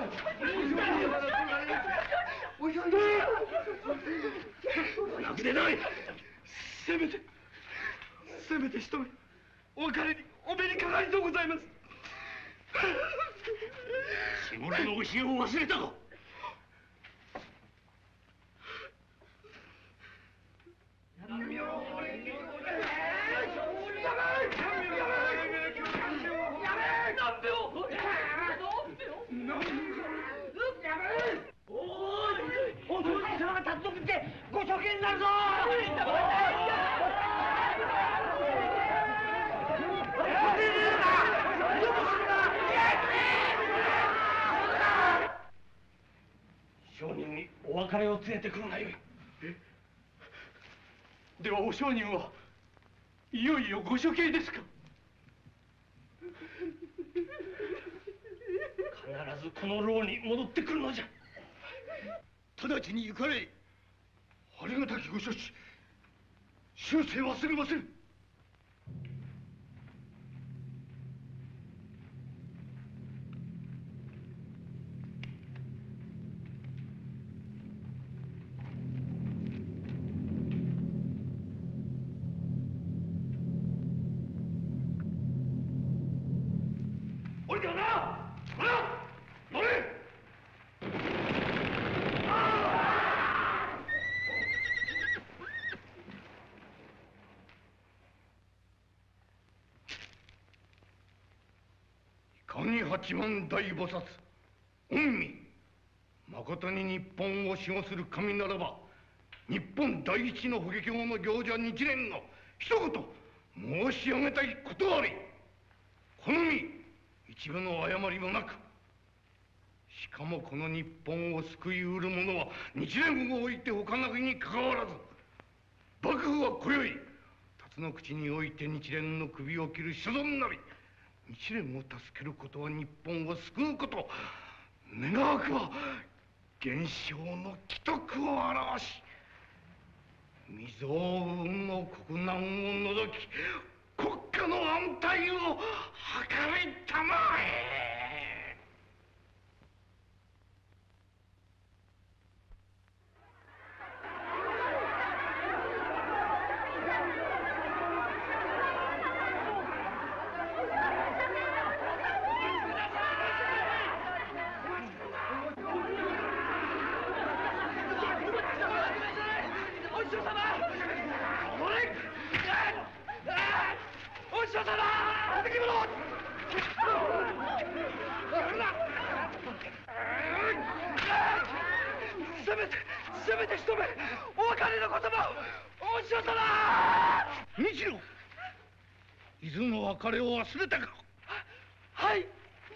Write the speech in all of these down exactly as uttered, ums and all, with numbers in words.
泣くでない。せめてせめて一目お別れにお目にかかりとうございます。 志村の教えを忘れたか。 ご処刑になるぞ。 商人にお別れを告げてくるがよい。 ではお商人はいよいよご処刑ですか。 必ずこの牢に戻ってくるのじゃ。 直ちに行かれ。ありがたきご処置終生忘れません。降りてはな。乗れ。上八幡大菩薩御身まことに日本を守護する神ならば、日本第一の法華経の行者日蓮が一言申し上げたいことあり。この身一部の誤りもなく、しかもこの日本を救いうる者は日蓮を置いて他なきにかかわらず、幕府は今宵辰の口において日蓮の首を切る所存なり、日蓮を助けることは日本を救うこと、願わくば現象の既得を表し、未曾有の国難を除き国家の安泰を図りたまえ。せめてせめて一目お別れの言葉をお師匠様。日露伊豆の別れを忘れたか。はい。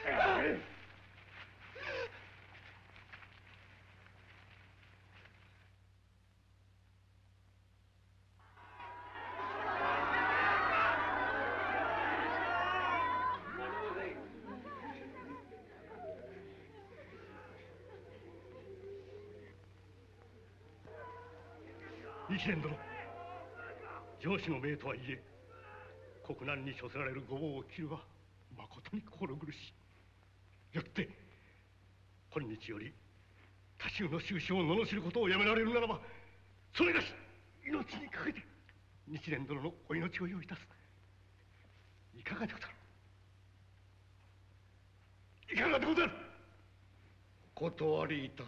日蓮殿、上司の命とはいえ国難に処せられるごぼうを切るはまことに心苦しい。よって今日より他州の収支を罵ることをやめられるならば、それがし命にかけて日蓮殿のお命を用意いたす。いかがでござる。いかがでござる。 お断りいたす。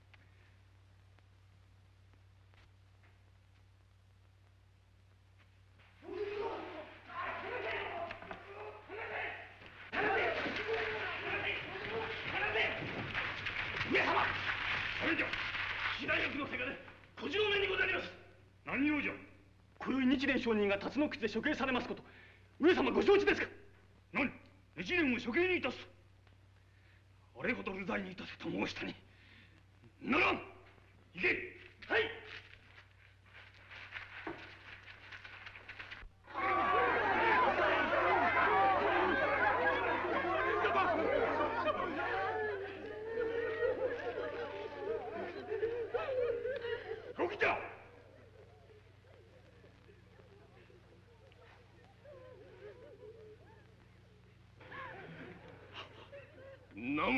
上様、それじゃ白役のせがれ小次郎めにございます。 何用じゃ。 今宵日蓮上人が辰の口で処刑されますこと、上様ご承知ですか。 何、日蓮を処刑にいたす。あれほど流罪にいたせと申したにならん。行け。 はい。 起きた。 南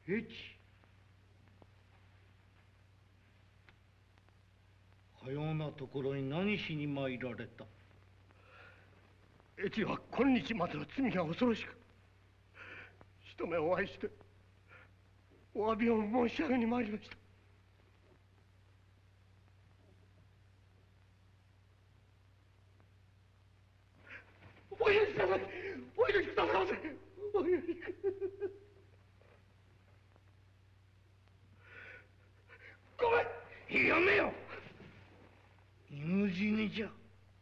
越かようなところに何しに参られた？ 越は今日までの罪が恐ろしく、一目お会いしてお詫びを申し上げに参りました。お許しください。お許しくださいませ。お許しごめん。 やめよ。犬死にじゃ。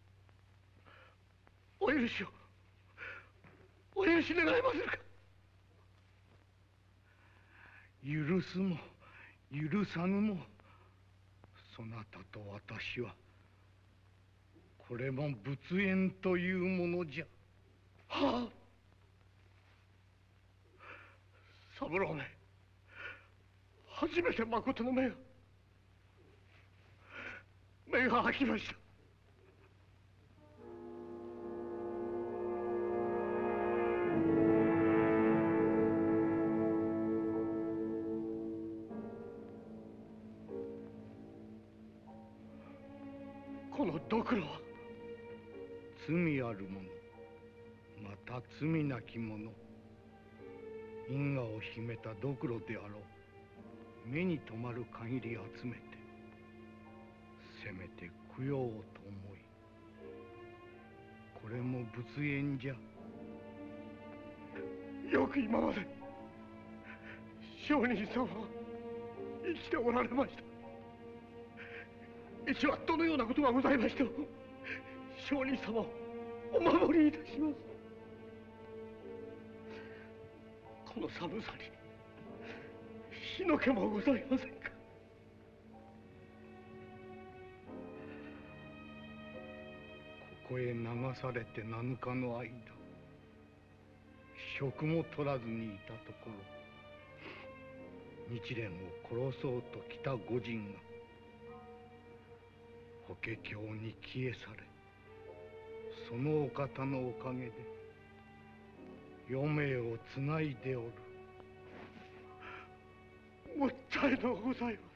お許しをお許し願えませんか。 許すも許さぬもそなたと私はこれも仏縁というものじゃ。 はあ。三郎め、初めてまことの目が目が開きました。このドクロは罪ある者また罪なき者、因果を秘めたドクロであろう。目に留まる限り集めてせめて供養をと思い、これも仏縁じゃ。 よく今まで上人様は生きておられました。一はどのようなことがございましても上人様をお守りいたします。この寒さに火の気もございませんか。 ここへ流されて七日の間食も取らずにいたところ、日蓮を殺そうと来た御人が法華経に消えされ、そのお方のおかげで余命をつないでおる。 もったいのうございます。